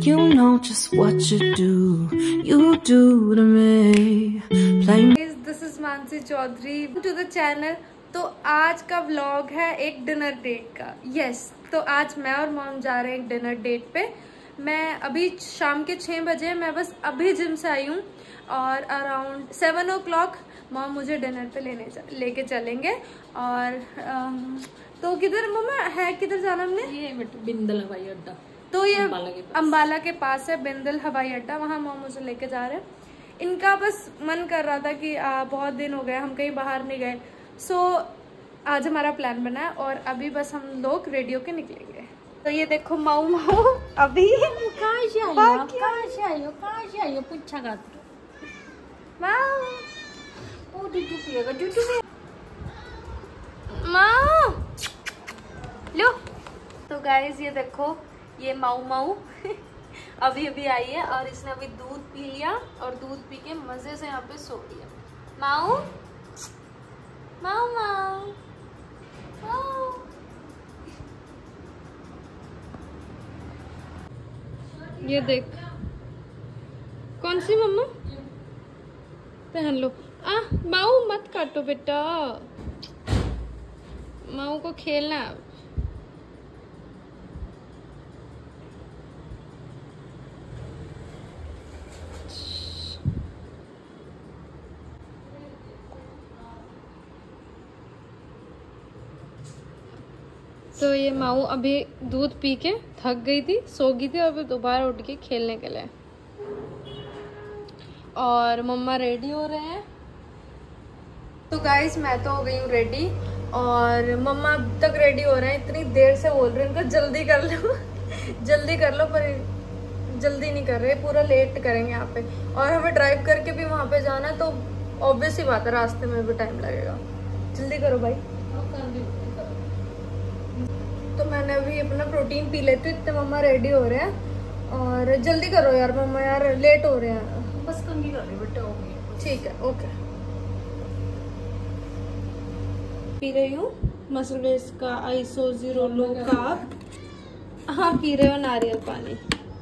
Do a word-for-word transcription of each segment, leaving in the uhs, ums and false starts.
You know just what you do, you do to me. Playing. This is Mansi Chaudhary to the channel। तो आज का vlog है एक dinner date का। Yes yes, तो आज मैं और मॉम जा रहे हैं एक डिनर डेट पे। मैं अभी शाम के छः बजे मैं बस अभी जिम से आई हूँ और around seven o'clock mom मुझे डिनर पे लेने लेके चलेंगे। और आम, तो किधर मम्मा है, किधर जाना हमने? ये बिंदल हवाई अड्डा। तो ये अम्बाला के पास है बिंदल हवाई अड्डा, वहाँ मॉम मुझे लेके जा रहे हैं। इनका बस मन कर रहा था कि आ, बहुत दिन हो गए हम कहीं बाहर नहीं गए, सो आज हमारा प्लान बना है और अभी बस हम लोग रेडी होके निकलेंगे। तो ये देखो माऊ माऊ अभी कहाँ से आई हो, कहाँ से आई हो, कहाँ से आई हो, पूछा गाती माऊ ओ दूधू पिएगा, दूधू पिएगा माऊ लो। तो गाइस ये देखो ये माऊ माऊ अभी अभी आई है और इसने अभी दूध पी लिया और दूध पी के मजे से यहाँ पे सो लिया। माऊ माऊ माऊ माऊ। ये देख कौन सी मम्मा पहन लो। आ माऊ मत काटो बेटा, माऊ को खेलना है। तो ये माऊ अभी दूध पी के थक गई थी, सो गई थी और फिर दोबारा उठ के खेलने के लिए। और मम्मा रेडी हो रहे हैं। तो गाइस मैं तो हो गई हूँ रेडी और मम्मा अब तक रेडी हो रहे हैं। इतनी देर से बोल रहे हैं इनको जल्दी कर लो जल्दी कर लो, पर जल्दी नहीं कर रहे, पूरा लेट करेंगे यहाँ पे। और हमें ड्राइव करके भी वहाँ पे जाना है, तो ऑब्वियस ही बात है रास्ते में भी टाइम लगेगा। जल्दी करो भाई। तो मैंने अभी अपना प्रोटीन पी लेती हूँ, इतने मम्मा रेडी हो रहे हैं और जल्दी करो यार मम्मा, यार लेट हो रहे हैं। बस कंगी कर रही बेटा, हो गई। ठीक है ओके। पी रही हूँ मसलेस का आइसो जीरो लो कार्ब। हाँ पी रहे हो नारियल पानी।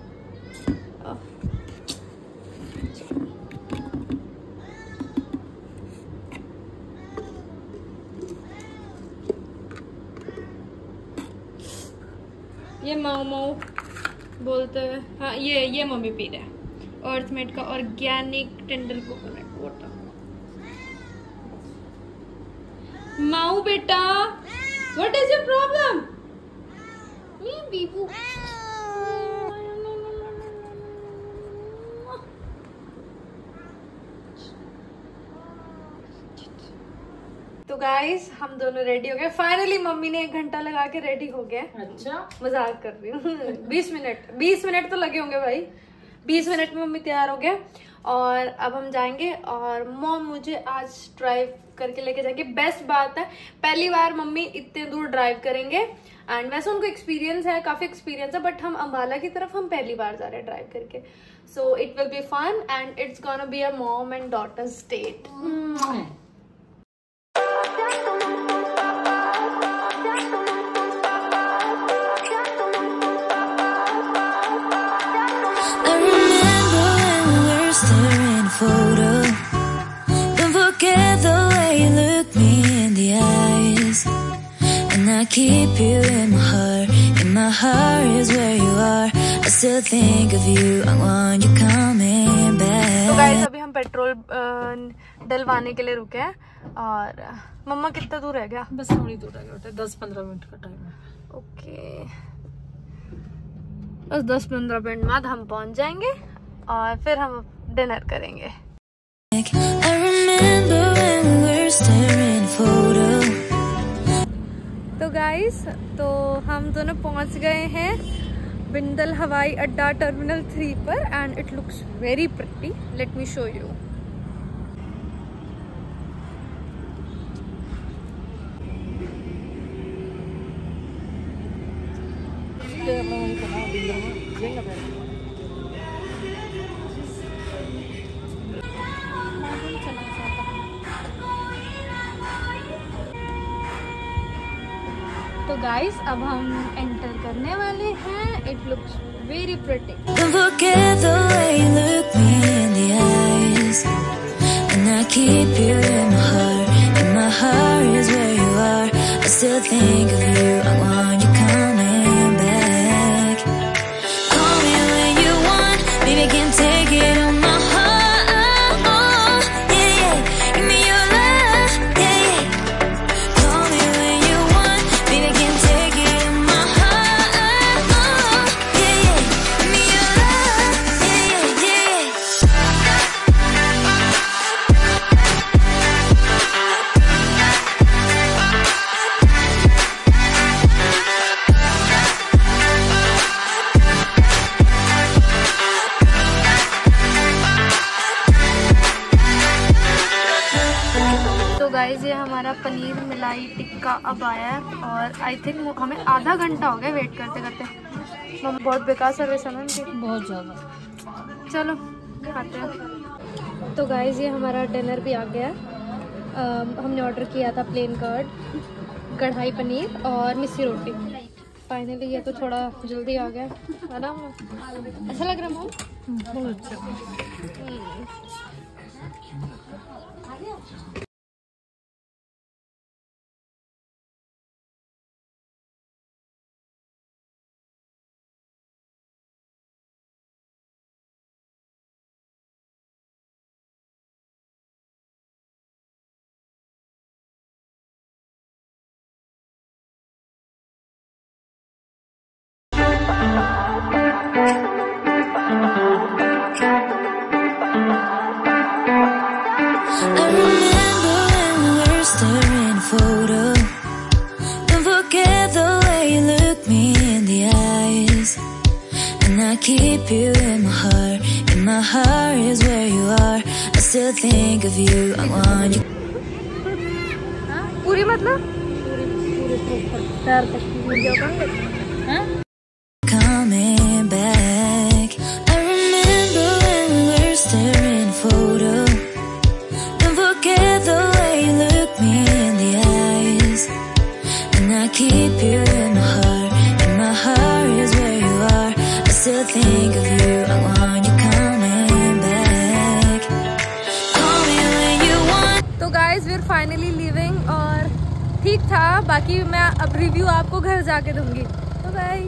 ये माऊ माऊ बोलते हुए, हाँ ये ये मम्मी पी रहे हैं अर्थमेट का ऑर्गेनिक टेंडर कोकोनट वाटर। माऊ बेटा व्हाट इज योर प्रॉब्लम? बीबू तो गाइस हम दोनों रेडी हो गए फाइनली। मम्मी ने एक घंटा लगा के रेडी हो गया। अच्छा मजाक कर रही हूँ बीस मिनट बीस मिनट तो लगे होंगे भाई। बीस मिनट में मम्मी तैयार हो गया और अब हम जाएंगे और मॉम मुझे आज ड्राइव करके लेके जाएंगे। बेस्ट बात है पहली बार मम्मी इतने दूर ड्राइव करेंगे एंड वैसे उनको एक्सपीरियंस है, काफी एक्सपीरियंस है, बट हम अम्बाला की तरफ हम पहली बार जा रहे हैं ड्राइव करके। So it will be fun and it's gonna be a mom and daughters date. Photo. Don't forget the way you look me in the eyes, and I keep you in my heart. In my heart is where you are. I still think of you. I want you coming back. तो guys अभी हम petrol डलवाने के लिए रुके हैं और मम्मा कितना दूर रह गया? बस थोड़ी दूर रह गया, दस पंद्रह मिनट का टाइम है। ओके बस दस पंद्रह मिनट बाद हम पहुंच जाएंगे और फिर हम डिनर करेंगे। तो गाइस तो हम दोनों पहुंच गए हैं बिंदल हवाई अड्डा टर्मिनल थ्री पर and it looks very pretty. Let me show you. तो गाइस अब हम एंटर करने वाले हैं. It looks very pretty. Don't forget the way you look me in the eyes, and I keep you in my heart, and my heart is where you are. I still think of you, I want you coming back. Call me when you want, baby, can take it on my heart. Guys ये हमारा पनीर मिलाई टिक्का अब आया है और I think हमें आधा घंटा हो गया वेट करते करते. मम्मी बहुत बेकार सर्विस है मैम की, बहुत ज़्यादा. चलो खाते हैं. तो गाइस ये हमारा डिनर भी आ गया है. uh, हमने ऑर्डर किया था प्लेन कर्ड, कढ़ाई पनीर और मिस्सी रोटी. फाइनली ये तो थोड़ा जल्दी आ गया है ना. अच्छा लग रहा है मैम? बहुत अच्छा. Keep you in my heart, and my heart is where you are. I still think of you, I want you. पूरी मतलब coming back. I remember when we were staring a photo. Don't forget the way you look me in the eyes, and I keep you in my heart, and my heart is where you are. I still think of you, I want you coming back. Call me when you want. तो guys we are finally living और ठीक था. बाकी मैं अब review आपको घर जाके दूंगी. तो bye.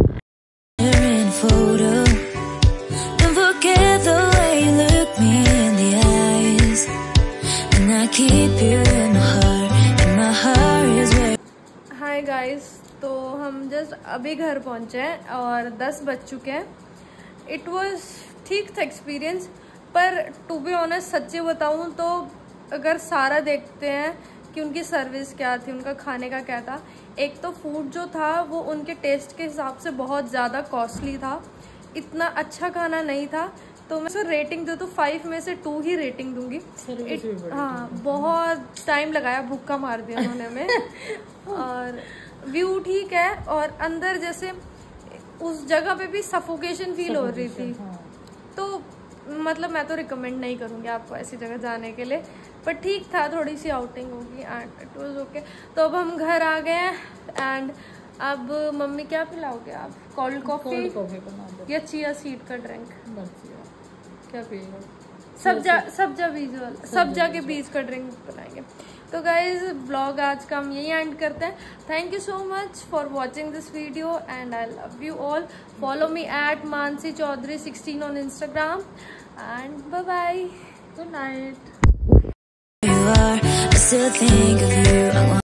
Photo. Don't forget the way you look me in the eyes, and I keep you in my heart, and my heart is where. Hi guys, तो हम जस्ट अभी घर पहुंचे हैं और दस बज चुके हैं. इट वाज ठीक था एक्सपीरियंस, पर टू बी ऑनेस्ट सच्ची बताऊं तो अगर सारा देखते हैं कि उनकी सर्विस क्या थी, उनका खाने का क्या था. एक तो फूड जो था वो उनके टेस्ट के हिसाब से बहुत ज़्यादा कॉस्टली था. इतना अच्छा खाना नहीं था. तो मैं सर रेटिंग दो तो फाइव में से टू ही रेटिंग दूंगी. It, हाँ बहुत टाइम लगाया, भूखा मार दिया उन्होंने हमें. और व्यू ठीक है और अंदर जैसे उस जगह पे भी सफोकेशन फील हो रही थी. तो मतलब मैं तो रिकमेंड नहीं करूँगी आपको ऐसी जगह जाने के लिए, पर ठीक था. थोड़ी सी आउटिंग होगी एंड इट वाज ओके. तो अब हम घर आ गए हैं एंड अब मम्मी क्या पिलाओगे आप? कोल्ड कॉफी या चिया सीड का ड्रिंक? क्या पिएगा? सब्जा सब्जा बीज वाला सब्जा के बीज का ड्रिंक बनाएंगे. तो गाइज ब्लॉग आज का हम यही एंड करते हैं. Thank you so much for watching this video and I love you all. Follow me at Mansi Chaudhary sixteen on Instagram and bye bye. Good night.